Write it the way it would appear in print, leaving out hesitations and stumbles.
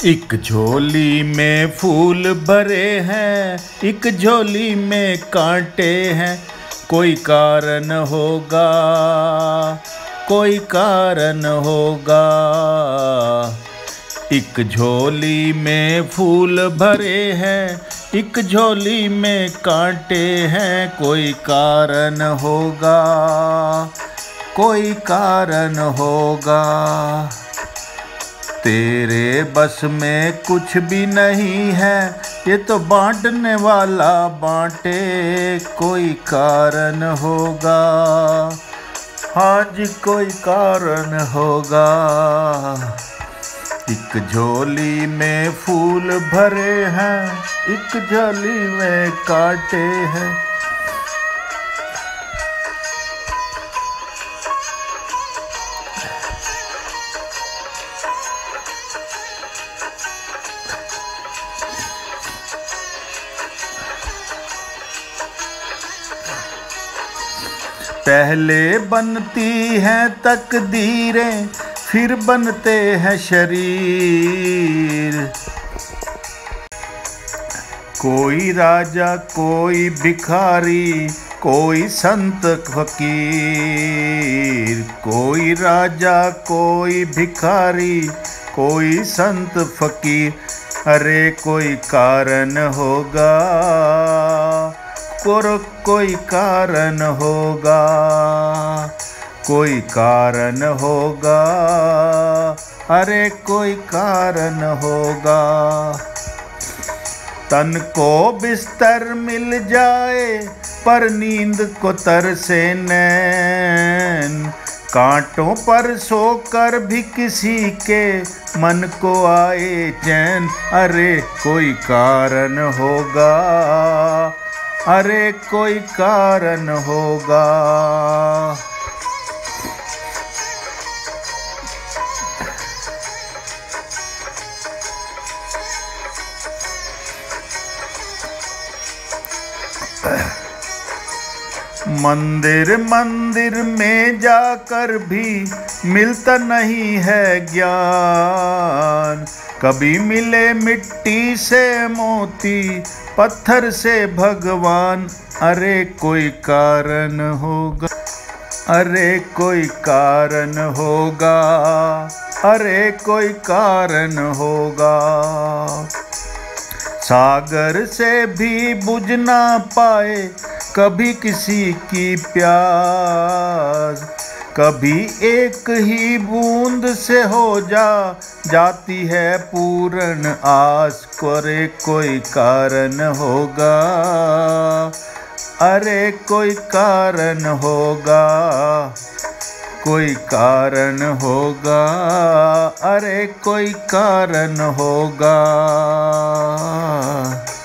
एक झोली में फूल भरे हैं, एक झोली में कांटे हैं। कोई कारण होगा, कोई कारण होगा। एक झोली में फूल भरे हैं, एक झोली में कांटे हैं। कोई कारण होगा, कोई कारण होगा। तेरे बस में कुछ भी नहीं है, ये तो बांटने वाला बांटे। कोई कारण होगा, हाँ जी कोई कारण होगा। एक झोली में फूल भरे हैं, एक झोली में कांटे हैं। पहले बनती हैं तकदीरें, फिर बनते हैं शरीर। कोई राजा कोई भिखारी, कोई संत फकीर। कोई राजा कोई भिखारी, कोई संत फकीर। अरे कोई कारण होगा, कोई कारण होगा, कोई कारण होगा। अरे कोई कारण होगा। तन को बिस्तर मिल जाए, पर नींद को तरसे नैन। कांटों पर सोकर भी किसी के मन को आए चैन। अरे कोई कारण होगा, अरे कोई कारण होगा। मंदिर मंदिर में जाकर भी मिलता नहीं है ज्ञान। कभी मिले मिट्टी से मोती, पत्थर से भगवान। अरे कोई कारण होगा, अरे कोई कारण होगा, अरे कोई कारण होगा। सागर से भी बुझ ना पाए कभी किसी की प्यास। कभी एक ही बूंद से हो जाती है पूर्ण आस। अरे कोई कारण होगा, अरे कोई कारण होगा, कोई कारण होगा। अरे कोई कारण होगा।